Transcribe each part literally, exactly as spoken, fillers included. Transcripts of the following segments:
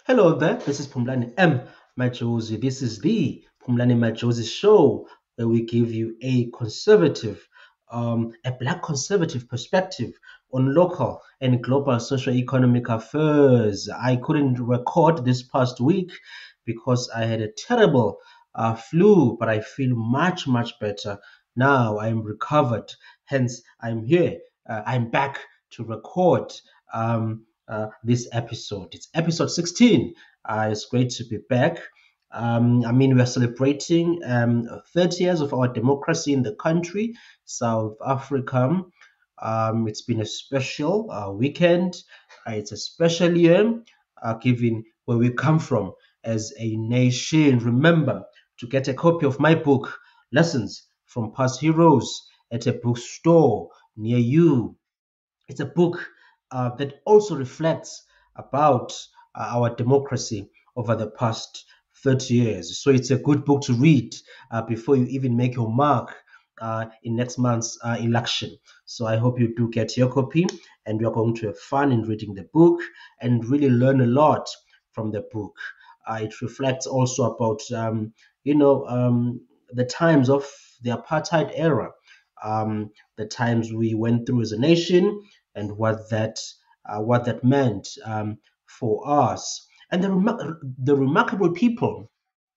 Hello there, this is Phumlani M. Majosi. This is the Phumlani Majosi show where we give you a conservative, um, a black conservative perspective on local and global socio-economic affairs. I couldn't record this past week because I had a terrible uh, flu, but I feel much, much better now. I'm recovered, hence I'm here. Uh, I'm back to record. Um, uh, this episode. It's episode sixteen. Uh, it's great to be back. Um, I mean, we're celebrating um, thirty years of our democracy in the country, South Africa. Um, it's been a special uh, weekend. Uh, it's a special year, uh, given where we come from as a nation. Remember to get a copy of my book, Lessons from Past Heroes, at a bookstore near you. It's a book uh, that also reflects about uh, our democracy over the past thirty years. So it's a good book to read uh, before you even make your mark uh, in next month's uh, election. So I hope you do get your copy and you're going to have fun in reading the book and really learn a lot from the book. Uh, it reflects also about, um, you know, um, the times of the apartheid era, um, the times we went through as a nation, and what that uh, what that meant um, for us, and the remar- the remarkable people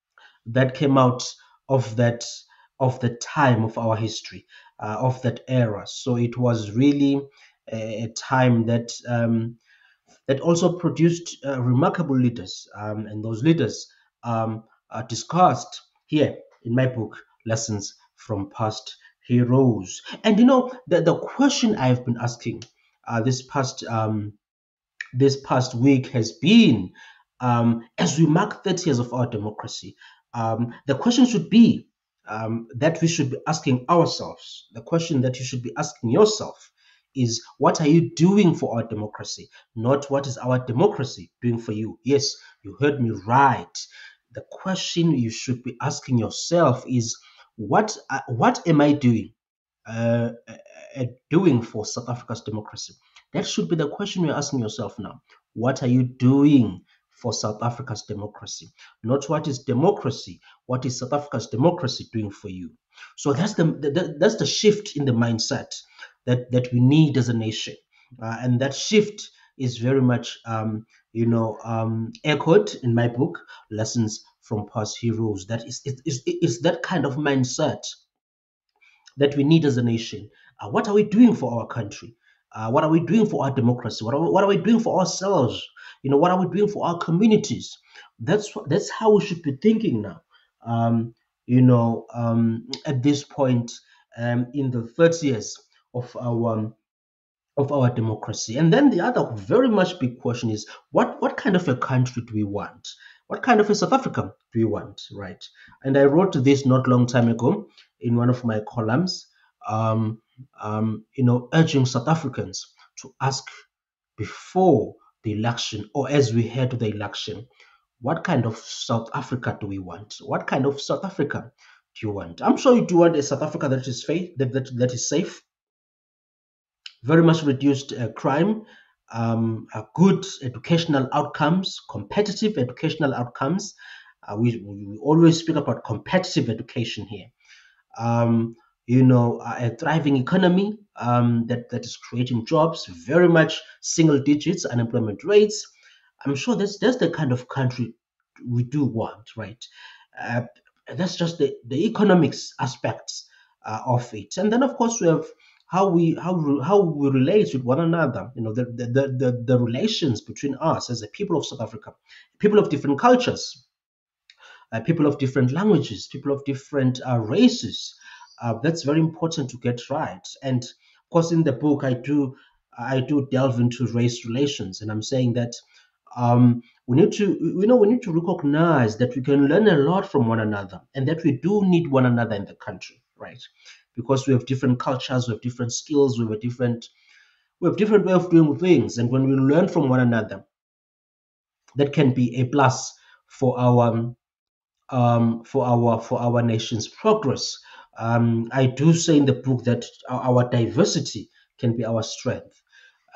that came out of that of the time of our history, uh, of that era. So it was really a, a time that um, that also produced uh, remarkable leaders, um, and those leaders um, are discussed here in my book, Lessons from Past Heroes. And you know, the, the question I've been asking uh, this past um, this past week has been, um, as we mark thirty years of our democracy, um, the question should be um, that we should be asking ourselves. The question that you should be asking yourself is, what are you doing for our democracy? Not what is our democracy doing for you. Yes, you heard me right. The question you should be asking yourself is, what, uh, what am I doing? uh, uh, uh, doing for South Africa's democracy? That should be the question you're asking yourself now. What are you doing for South Africa's democracy? Not what is democracy, what is South Africa's democracy doing for you? So that's the, the that's the shift in the mindset that that we need as a nation, uh, and that shift is very much um, you know um, echoed in my book, Lessons from Past Heroes. That is it is it is that kind of mindset that we need as a nation. Uh, what are we doing for our country? Uh, what are we doing for our democracy? What are, we, what are we doing for ourselves? You know, what are we doing for our communities? That's wh- that's how we should be thinking now. Um, you know, um, at this point um, in the thirty years of our of our democracy. And then the other very much big question is, what what kind of a country do we want? What kind of a South Africa do we want, right? And I wrote this not long time ago in one of my columns, um, um, you know, urging South Africans to ask before the election or as we head to the election, what kind of South Africa do we want? What kind of South Africa do you want? I'm sure you do want a South Africa that is safe, that, that, that is safe, very much reduced uh, crime, um, uh, good educational outcomes, competitive educational outcomes. Uh, we, we always speak about competitive education here. Um, you know, uh, a thriving economy um, that, that is creating jobs, very much single digits unemployment rates. I'm sure that's, that's the kind of country we do want, right? Uh, that's just the, the economics aspects uh, of it. And then, of course, we have how we how we- how we relate with one another. You know, the the, the the the relations between us as a people of South Africa, people of different cultures, uh, people of different languages, people of different uh, races. Uh, that's very important to get right. And of course, in the book, I do I do delve into race relations, and I'm saying that um, we need to you know we need to recognize that we can learn a lot from one another, and that we do need one another in the country, right? Because we have different cultures, we have different skills, we have a different we have different way of doing things, and when we learn from one another, that can be a plus for our um, for our for our nation's progress. Um, I do say in the book that our, our diversity can be our strength.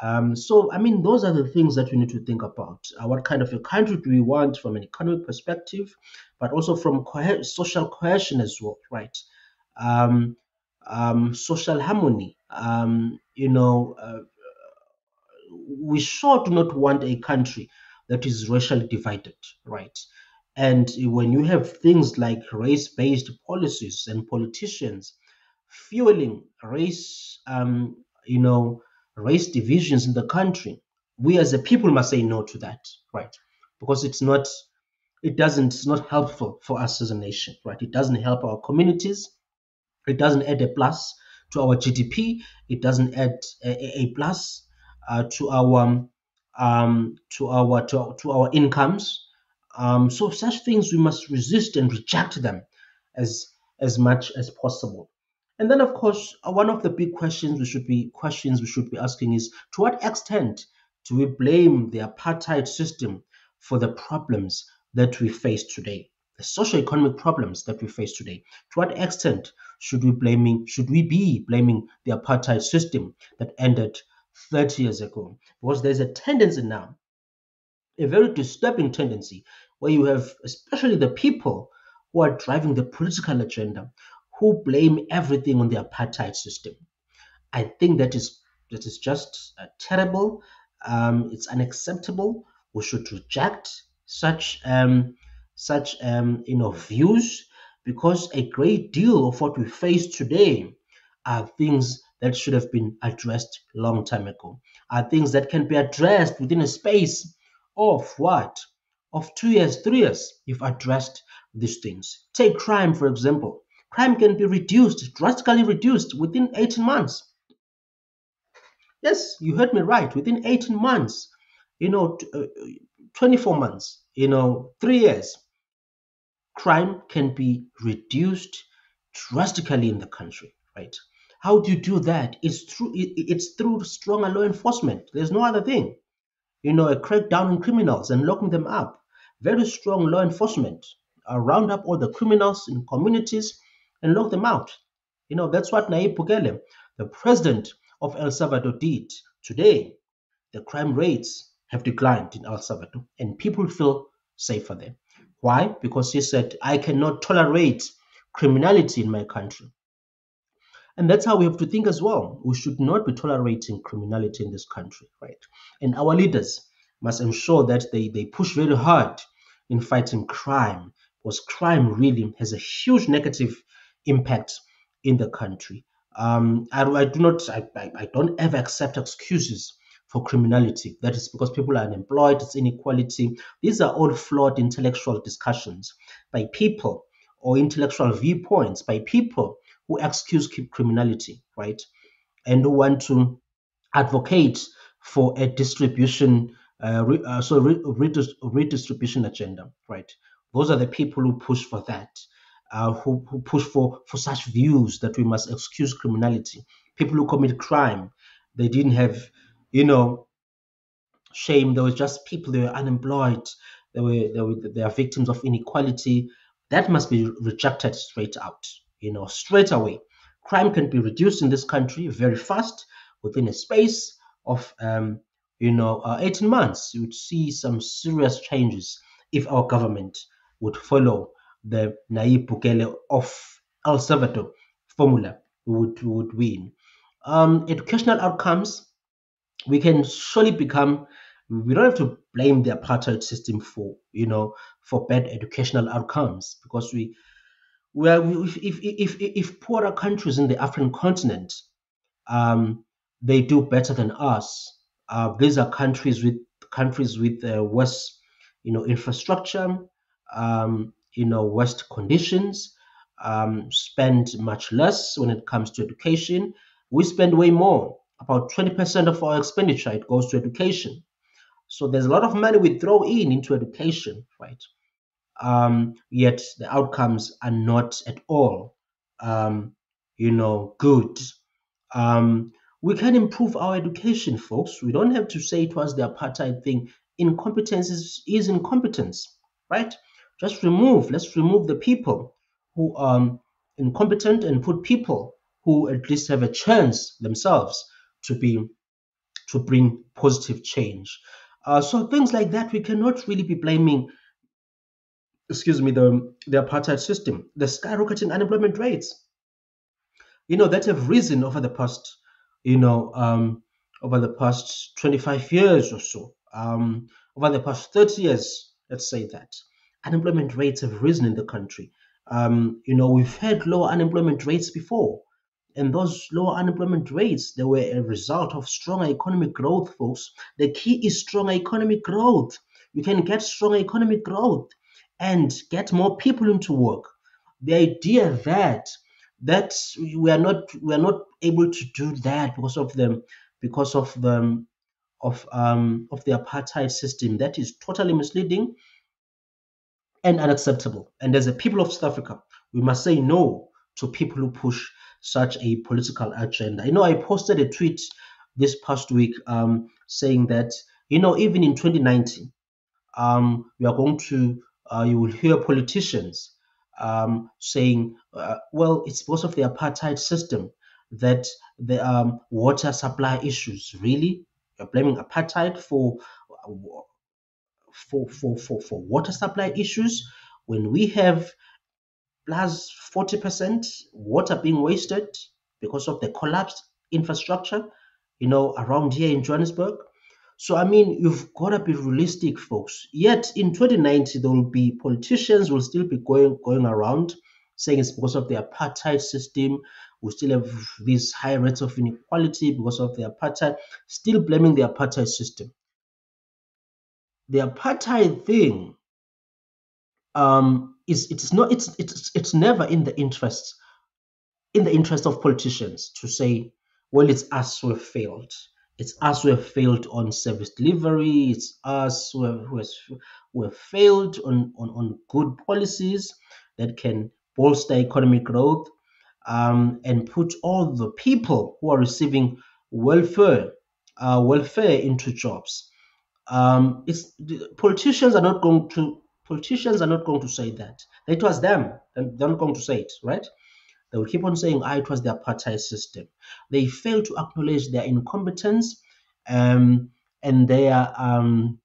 Um, so, I mean, those are the things that we need to think about. Uh, what kind of a country do we want from an economic perspective, but also from cohe- social cohesion as well, right? Um, um, Social harmony. Um, you know, uh, we sure do not want a country that is racially divided, right? And when you have things like race based policies and politicians fueling race, um, you know, race divisions in the country, we as a people must say no to that, right? Because it's not, it doesn't, it's not helpful for us as a nation, right? It doesn't help our communities, it doesn't add a plus to our G D P. It doesn't add a, a a plus uh, to our um, to our to, to our incomes. Um, so such things we must resist and reject them as as much as possible. And then, of course, uh, one of the big questions we should be questions we should be asking is: to what extent do we blame the apartheid system for the problems that we face today, the socio-economic problems that we face today? To what extent should we blaming should we be blaming the apartheid system that ended thirty years ago? Because there's a tendency now, a very disturbing tendency, where you have especially the people who are driving the political agenda who blame everything on the apartheid system. I think that is that is just uh, terrible. Um, it's unacceptable. We should reject such um, such um, you know views, because a great deal of what we face today are things that should have been addressed long time ago. Are things that can be addressed within a space of what? Of two years, three years, if addressed these things. Take crime, for example. Crime can be reduced, drastically reduced within eighteen months. Yes, you heard me right. Within eighteen months, you know, t- uh, twenty-four months, you know, three years, crime can be reduced drastically in the country, right? How do you do that? It's through it, it's through stronger law enforcement. There's no other thing. You know, a crackdown on criminals and locking them up. Very strong law enforcement. Uh, round up all the criminals in communities and lock them out. You know, that's what Nayib Bukele, the president of El Salvador, did. Today, the crime rates have declined in El Salvador and people feel safer there. Why? Because he said, I cannot tolerate criminality in my country. And that's how we have to think as well. We should not be tolerating criminality in this country, right? And our leaders must ensure that they, they push very hard in fighting crime, because crime really has a huge negative impact in the country. Um, I, I do not, I, I, I don't ever accept excuses for criminality. That is because people are unemployed, it's inequality. These are all flawed intellectual discussions by people, or intellectual viewpoints by people who excuse criminality, right? And who want to advocate for a distribution, uh, re, uh, so re, redis, redistribution agenda, right? Those are the people who push for that, uh, who, who push for, for such views that we must excuse criminality. People who commit crime, they didn't have, you know, shame. There was just people, they were unemployed. They were, they were they are victims of inequality. That must be rejected straight out, you know, straight away. Crime can be reduced in this country very fast within a space of, um, you know, uh, eighteen months. You would see some serious changes if our government would follow the Nayib Bukele of El Salvador formula. We would, we would win. Um, educational outcomes, we can surely become, we don't have to blame the apartheid system for, you know, for bad educational outcomes, because we well if if if, if poorer countries in the African continent, um, they do better than us. Uh, these are countries with countries with uh, worse, you know, infrastructure, um, you know, worse conditions, um, spend much less when it comes to education. We spend way more. About twenty percent of our expenditure, it goes to education. So there's a lot of money we throw in into education, right? Um, yet the outcomes are not at all, um, you know, good. Um, we can improve our education, folks. We don't have to say it was the apartheid thing. Incompetence is, is incompetence, right? Just remove, let's remove the people who are incompetent and put people who at least have a chance themselves to be to bring positive change. Uh, so things like that, we cannot really be blaming, excuse me, the, the apartheid system, the skyrocketing unemployment rates, you know, that have risen over the past, you know, um, over the past twenty-five years or so, um, over the past thirty years, let's say that. Unemployment rates have risen in the country. Um, you know, we've had lower unemployment rates before, and those lower unemployment rates, they were a result of stronger economic growth, folks. The key is stronger economic growth. You can get stronger economic growth and get more people into work. The idea that that we are not we are not able to do that because of them because of the of um of the apartheid system, that is totally misleading and unacceptable. And as a people of South Africa, we must say no to people who push such a political agenda. You know, I posted a tweet this past week, um, saying that, you know, even in twenty nineteen, um, we are going to, uh, you will hear politicians um, saying, uh, well, it's because of the apartheid system that the um, water supply issues. Really? You're blaming apartheid for, for, for, for, for water supply issues when we have plus forty percent water being wasted because of the collapsed infrastructure, you know, around here in Johannesburg. So, I mean, you've got to be realistic, folks. Yet in twenty ninety, there will be politicians will still be going going around saying it's because of the apartheid system. We still have these high rates of inequality because of the apartheid, still blaming the apartheid system. The apartheid thing um, is it's not it's it's it's never in the interest in the interest of politicians to say, well, it's us who have failed. It's us who have failed on service delivery. It's us who have, who has, who have failed on, on, on good policies that can bolster economic growth, um, and put all the people who are receiving welfare uh, welfare into jobs. Um, it's the politicians are not going to politicians are not going to say that. It was them, and they're not going to say it, right? They will keep on saying, ah, it was the apartheid system. They fail to acknowledge their incompetence, um, and their, um,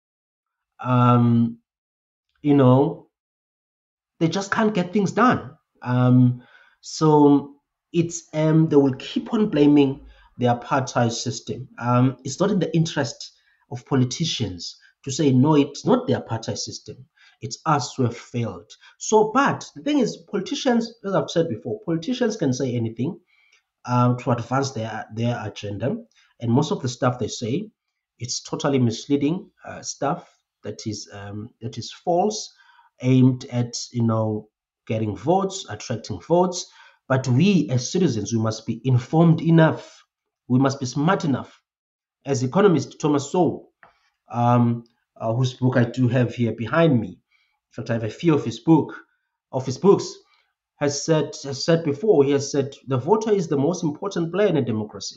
um, you know, they just can't get things done. Um, so it's um, they will keep on blaming the apartheid system. Um, it's not in the interest of politicians to say no, it's not the apartheid system. It's us who have failed. So, but the thing is, politicians, as I've said before, politicians can say anything um, to advance their their agenda. And most of the stuff they say, it's totally misleading uh, stuff that is um, that is false, aimed at, you know, getting votes, attracting votes. But we as citizens, we must be informed enough. We must be smart enough. As economist Thomas Sowell, um, uh, whose book I do have here behind me. In fact, I have a few of his book, of his books, has said has said before. He has said the voter is the most important player in a democracy.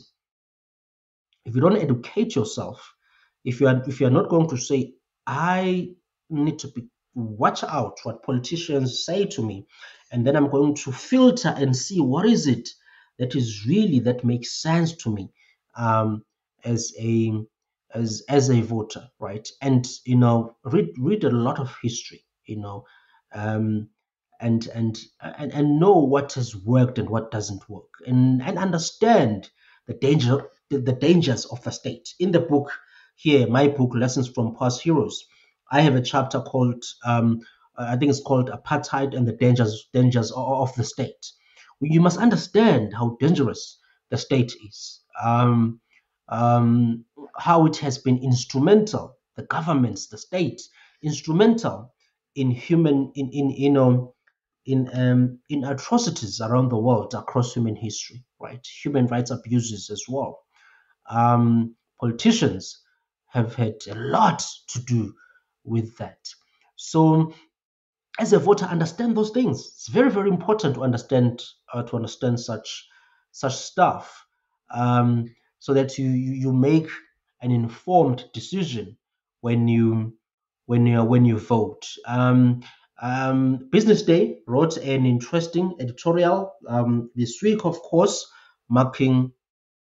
If you don't educate yourself, if you are if you are not going to say, I need to be watch out what politicians say to me, and then I'm going to filter and see what is it that is really that makes sense to me, um, as a as as a voter, right? And, you know, read read a lot of history, you know, um, and and and and know what has worked and what doesn't work, and and understand the danger the, the dangers of the state. In the book here, my book, Lessons from Past Heroes, I have a chapter called, um, I think it's called Apartheid and the Dangers Dangers o- of the State. You must understand how dangerous the state is, um, um, how it has been instrumental, the governments, the state, instrumental in human, in, in you know, in um, in atrocities around the world across human history, right? Human rights abuses as well. Um, politicians have had a lot to do with that. So, as a voter, understand those things. It's very, very important to understand uh, to understand such such stuff, um, so that you, you you make an informed decision when you when you when you vote. Um, um, Business Day wrote an interesting editorial um, this week, of course, marking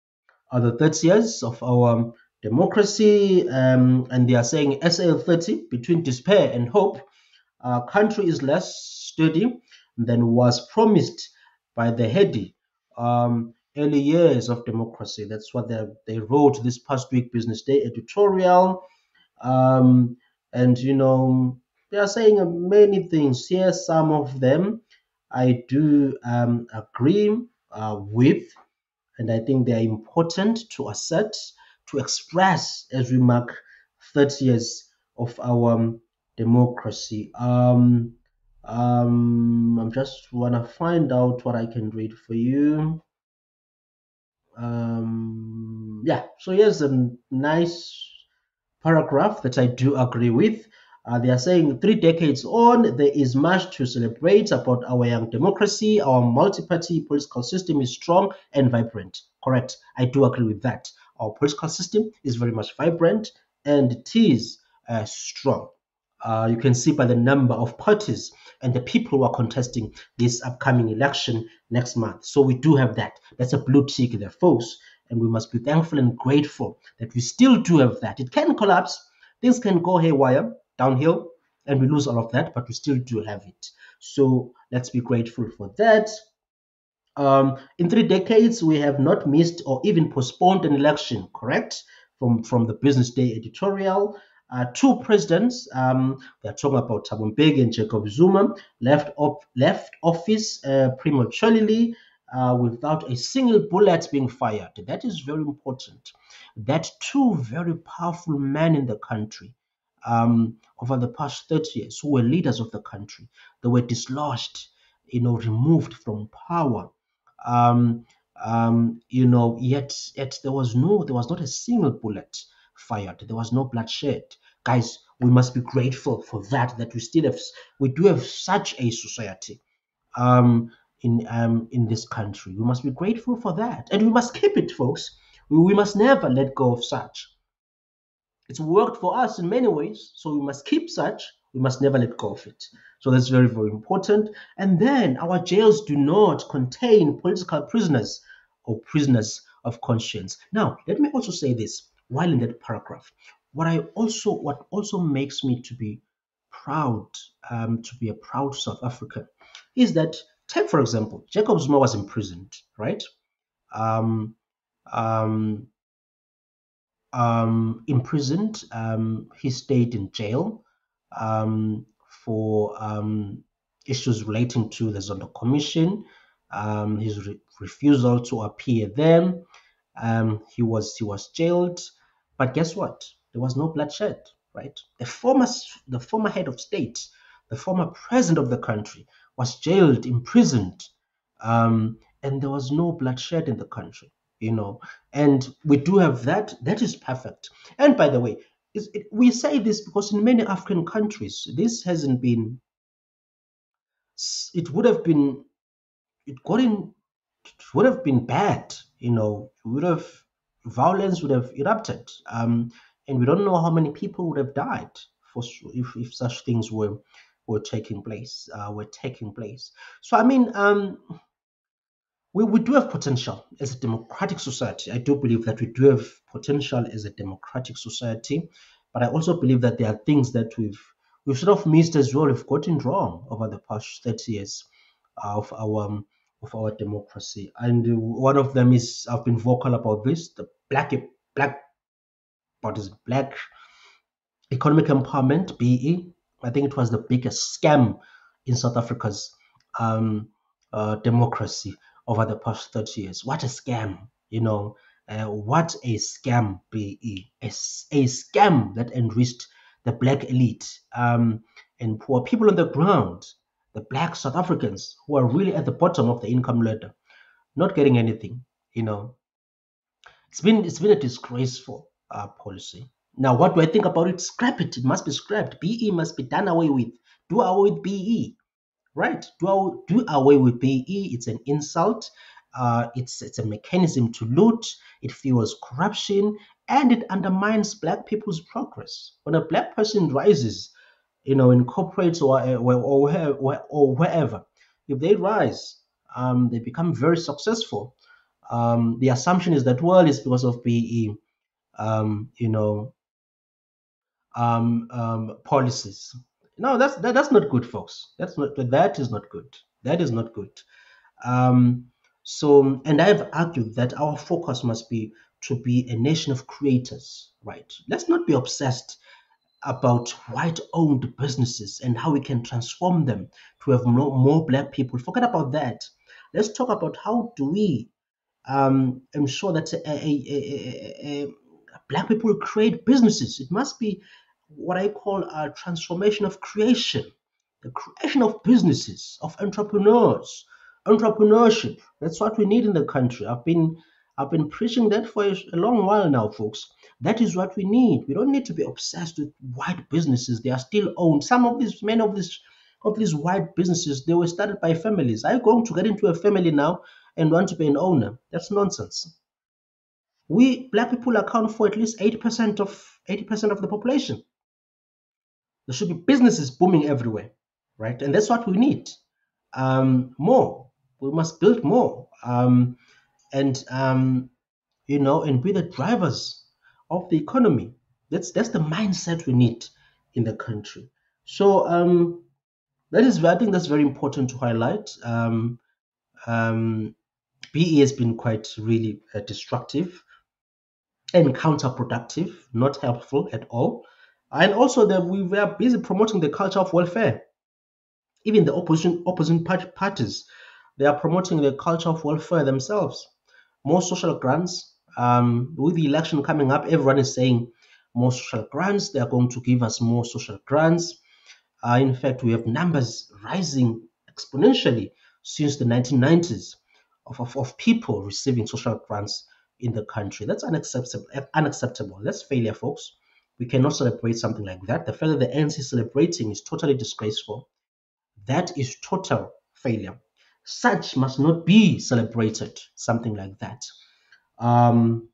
are the thirty years of our democracy, um, and they are saying S L thirty, between despair and hope. Our country is less sturdy than was promised by the heady um, early years of democracy. That's what they, they wrote this past week, Business Day editorial. Um, and, you know, they are saying many things here. Some of them I do um, agree uh, with, and I think they are important to assert, to express as we mark thirty years of our um, democracy. Um, um, I'm just wanna find out what I can read for you. Um, yeah, so here's a nice paragraph that I do agree with. Uh, they are saying three decades on, there is much to celebrate about our young democracy. Our multi party political system is strong and vibrant. Correct. I do agree with that. Our political system is very much vibrant and it is uh, strong. Uh, you can see by the number of parties and the people who are contesting this upcoming election next month. So we do have that. That's a blue tick there, folks. And we must be thankful and grateful that we still do have that. It can collapse, things can go haywire, downhill, and we lose all of that, but we still do have it. So let's be grateful for that. Um, in three decades, we have not missed or even postponed an election, correct? From, from the Business Day editorial. Uh, two presidents, um, they're talking about Thabo Mbeki and Jacob Zuma, left, op- left office uh, prematurely uh, without a single bullet being fired. That is very important. That two very powerful men in the country um, over the past thirty years who were leaders of the country, they were dislodged, you know, removed from power um, um, you know, yet, yet there was no, there was not a single bullet fired. There was no bloodshed. Guys, we must be grateful for that. That we still have, we do have such a society um, in um, in this country. We must be grateful for that, and we must keep it, folks. We, we must never let go of such. It's worked for us in many ways, so we must keep such. We must never let go of it. So that's very, very important. And then our jails do not contain political prisoners or prisoners of conscience. Now, let me also say this while in that paragraph. What I also what also makes me to be proud, um, to be a proud South African, is that take for example, Jacob Zuma was imprisoned, right? Um, um, um, imprisoned. Um, he stayed in jail um, for um, issues relating to the Zondo Commission, um, his re- refusal to appear there. Um, he was he was jailed, but guess what? There was no bloodshed, right? The former s- the former head of state, the former president of the country, was jailed, imprisoned, um, and there was no bloodshed in the country. You know, and we do have that. That is perfect. And by the way, is it, we say this because in many African countries, this hasn't been. It would have been. It got in. It would have been bad. You know, it would have violence would have erupted. Um, and we don't know how many people would have died for s- if if such things were were taking place. Uh, were taking place. So I mean, um, we, we do have potential as a democratic society. I do believe that we do have potential as a democratic society, but I also believe that there are things that we've we've sort of missed as well. We've gotten wrong over the past thirty years uh, of our um, of our democracy, and uh, one of them is I've been vocal about this: the black black what is it, black economic empowerment (B E). I think it was the biggest scam in South Africa's um, uh, democracy over the past thirty years. What a scam, you know. Uh, what a scam, B E. A, s- a scam that enriched the black elite um, and poor people on the ground, the black South Africans who are really at the bottom of the income ladder, not getting anything, you know. It's been it's been a disgraceful uh, policy. Now, what do I think about it? Scrap it. It must be scrapped. B E must be done away with. Do away with B E. Right? Do aw- do away with B E. It's an insult. Uh, it's it's a mechanism to loot. It fuels corruption and it undermines black people's progress. When a black person rises, you know, in corporates or or, or, where- or wherever, if they rise, um, they become very successful Um, the assumption is that, well, it's because of P E, um, you know, um, um, policies. No, that's that, that's not good, folks. That's not that is not good. That is not good. Um, so, and I've argued that our focus must be to be a nation of creators, right? Let's not be obsessed about white-owned businesses and how we can transform them to have more, more black people. Forget about that. Let's talk about how do we um, ensure that a, a, a, a, black people create businesses. It must be what I call a transformation of creation, the creation of businesses, of entrepreneurs, entrepreneurship. That's what we need in the country. I've been I've been preaching that for a a long while now, folks. That is what we need. We don't need to be obsessed with white businesses. They are still owned. Some of these, many of these, of these white businesses, they were started by families. Are you going to get into a family now and want to be an owner? That's nonsense. We black people account for at least eighty percent of eighty percent of the population. There should be businesses booming everywhere, right? And that's what we need. Um, more. We must build more. Um, and um, you know, and be the drivers of the economy. That's that's the mindset we need in the country. So um, that is, I think that's very important to highlight. Um, um, B E has been quite really uh, destructive and counterproductive, not helpful at all. And also that we were busy promoting the culture of welfare. Even the opposition opposition part- parties, they are promoting the culture of welfare themselves. More social grants. Um, with the election coming up, everyone is saying more social grants. They are going to give us more social grants. Uh, in fact, we have numbers rising exponentially since the nineteen nineties of, of, of people receiving social grants in the country. That's unacceptable. Unacceptable. That's failure, folks. We cannot celebrate something like that. The fact that the N C is celebrating is totally disgraceful. That is total failure. Such must not be celebrated. Something like that. Um,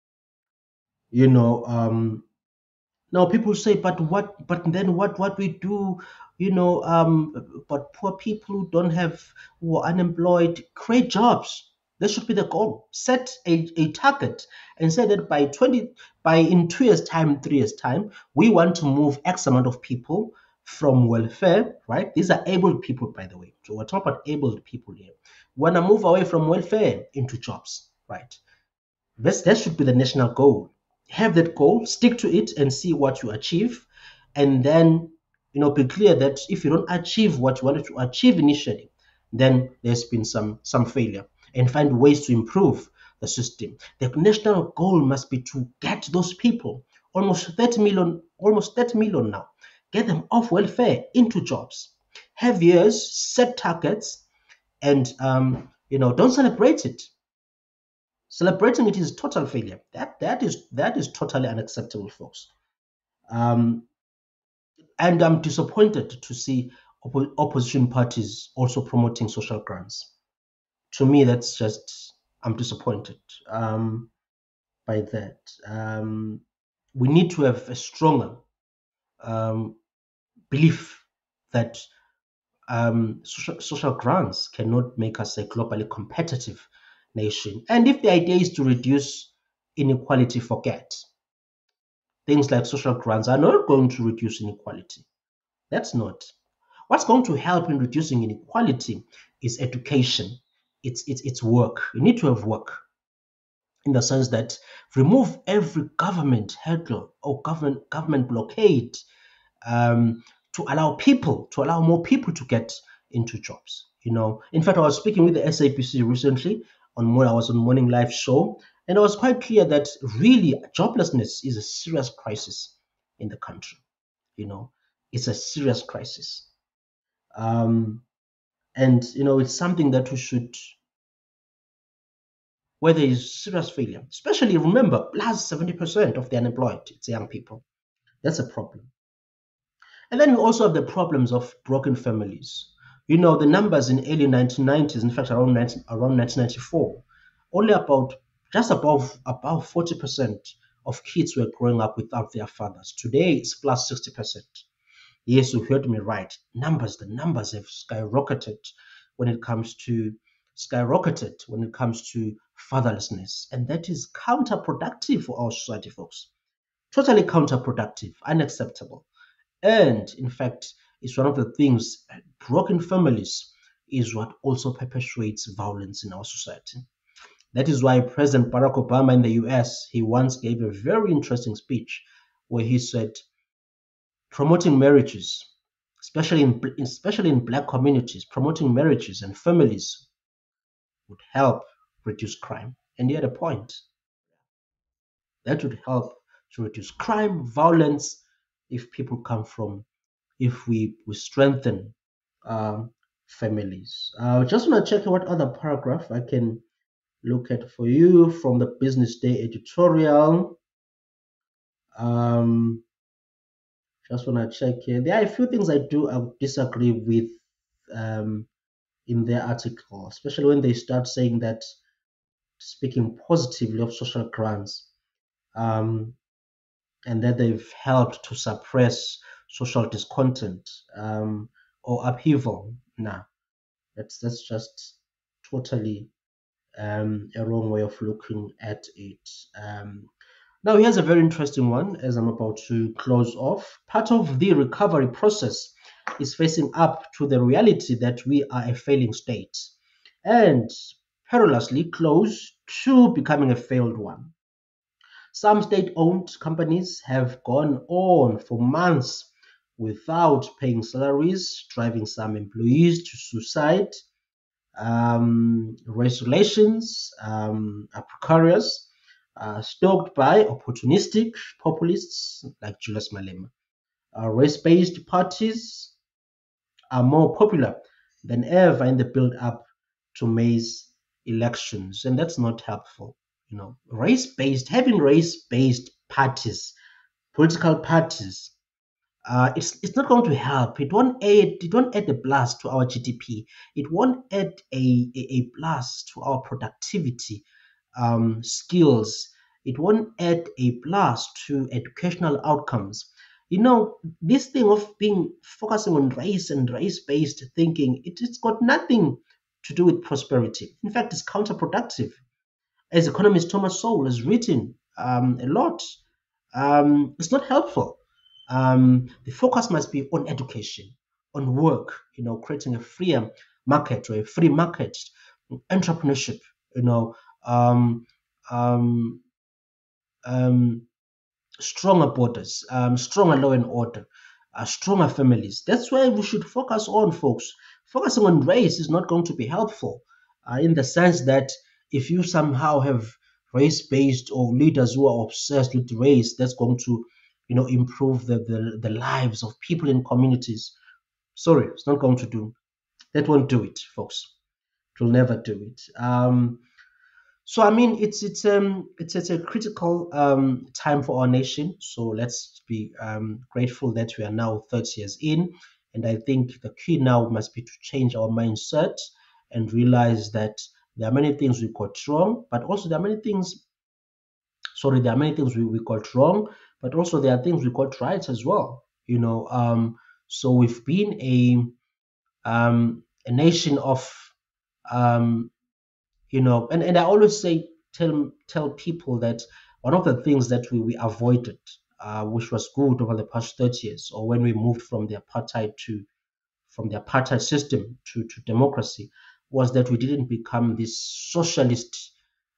you know, um, Now people say, but what? But then what? What we do? You know, um, but poor people who don't have, who are unemployed, create jobs. That should be the goal. Set a, a target and say that by twenty, by in two years' time, three years' time, we want to move X amount of people from welfare. Right? These are able people, by the way. So we're talking about able people here. We want to move away from welfare into jobs. Right? That's, that should be the national goal. Have that goal, stick to it, and see what you achieve. And then, you know, be clear that if you don't achieve what you wanted to achieve initially, then there's been some some failure, and find ways to improve the system. The national goal must be to get those people, almost thirty million, almost thirty million now, get them off welfare into jobs. Have years, set targets, and um, you know, don't celebrate it. Celebrating it is total failure. That that is that is totally unacceptable, folks. Um, and I'm disappointed to see oppo- opposition parties also promoting social grants. To me, that's just I'm disappointed um, by that. Um, we need to have a stronger um, belief that um, social, social grants cannot make us a globally competitive nation. And if the idea is to reduce inequality, forget. Things like social grants are not going to reduce inequality. That's not. What's going to help in reducing inequality is education. It's it's it's work. You need to have work in the sense that remove every government hurdle or government government blockade um, to allow people to allow more people to get into jobs. You know, in fact, I was speaking with the S A P C recently on more. I was on morning live show, and it was quite clear that really joblessness is a serious crisis in the country. You know, it's a serious crisis, um, and you know, it's something that we should, where there is serious failure. Especially remember, plus seventy percent of the unemployed, it's young people. That's a problem. And then we also have the problems of broken families. You know, the numbers in early nineteen nineties, in fact, around nineteen, around nineteen ninety-four, only about just above about forty percent of kids were growing up without their fathers. Today, it's plus sixty percent. Yes, you heard me right. Numbers, the numbers have skyrocketed when it comes to skyrocketed when it comes to fatherlessness. And that is counterproductive for our society, folks. Totally counterproductive, unacceptable. And in fact, it's one of the things, broken families is what also perpetuates violence in our society. That is why President Barack Obama in the U S, he once gave a very interesting speech where he said, promoting marriages, especially in especially in black communities, promoting marriages and families would help reduce crime. And he had a point. That would help to reduce crime, violence, if people come from, if we, we strengthen um, families. I uh, just want to check what other paragraph I can look at for you from the Business Day editorial. Um, just want to check here. There are a few things I do I disagree with um, in their article, especially when they start saying that speaking positively of social grants um, and that they've helped to suppress social discontent um, or upheaval. Nah, that's that's just totally um, a wrong way of looking at it. Um, now, here's a very interesting one as I'm about to close off. Part of the recovery process is facing up to the reality that we are a failing state and perilously close to becoming a failed one. Some state owned companies have gone on for months without paying salaries, driving some employees to suicide. Um, race relations um, are precarious, uh, stoked by opportunistic populists like Julius Malema. Uh, race-based parties are more popular than ever in the build-up to May's elections, and that's not helpful. You know, race-based, having race-based parties, political parties, uh, it's it's not going to help. It won't add it won't add a plus to our G D P. It won't add a a, a plus to our productivity, um, skills. It won't add a plus to educational outcomes. You know, this thing of being focusing on race and race-based thinking, it, it's got nothing to do with prosperity. In fact, it's counterproductive. As economist Thomas Sowell has written um, a lot, um, it's not helpful. Um, the focus must be on education, on work, you know, creating a freer market or a free market, entrepreneurship, you know, um, um, um, stronger borders, um, stronger law and order, uh, stronger families. That's where we should focus on, folks. Focusing on race is not going to be helpful uh, in the sense that if you somehow have race-based or leaders who are obsessed with race, that's going to, you know, improve the, the, the lives of people in communities. Sorry, it's not going to do. That won't do it, folks. It will never do it. Um, so I mean, it's it's um it's it's a critical um time for our nation. So let's be um grateful that we are now thirty years in, and I think the key now must be to change our mindset and realize that there are many things we got wrong, but also there are many things. Sorry, there are many things we, we got wrong, but also there are things we got right as well. You know, um, so we've been a um a nation of um you know and, and I always say tell tell people that one of the things that we, we avoided uh, which was good over the past thirty years, or when we moved from the apartheid to from the apartheid system to, to democracy, was that we didn't become this socialist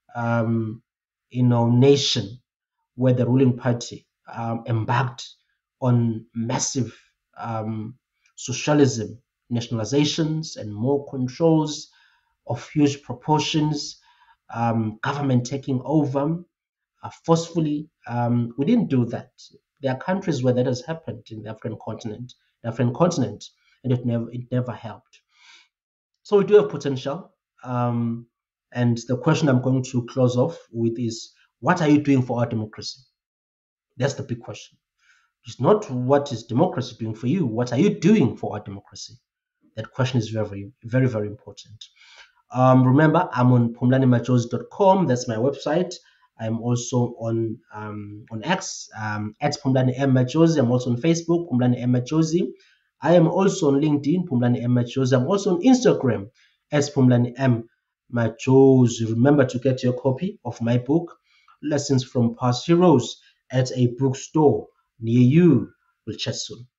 um, you know nation where the ruling party um, embarked on massive um, socialism, nationalizations and more controls of huge proportions, um, government taking over uh, forcefully. Um, we didn't do that. There are countries where that has happened in the African continent, the African continent, and it never it never helped. So we do have potential. Um, and the question I'm going to close off with is, what are you doing for our democracy? That's the big question. It's not what is democracy doing for you. What are you doing for our democracy? That question is very, very, very important. Um, remember, I'm on phumlani majosi dot com. That's my website. I'm also on um, on X um, at Phumlani M Majosi. I'm also on Facebook, Phumlani M Majosi. I am also on LinkedIn, Phumlani M Majosi. I'm also on Instagram as Phumlani M Majosi. Remember to get your copy of my book, Lessons from Past Heroes, at a bookstore near you. We'll chat soon.